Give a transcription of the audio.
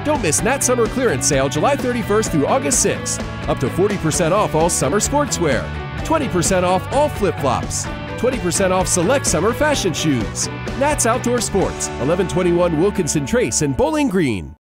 Don't miss Nat Summer Clearance Sale July 31st through August 6th. Up to 40% off all summer sportswear, 20% off all flip-flops, 20% off select summer fashion shoes. Nat's Outdoor Sports, 1121 Wilkinson Trace in Bowling Green.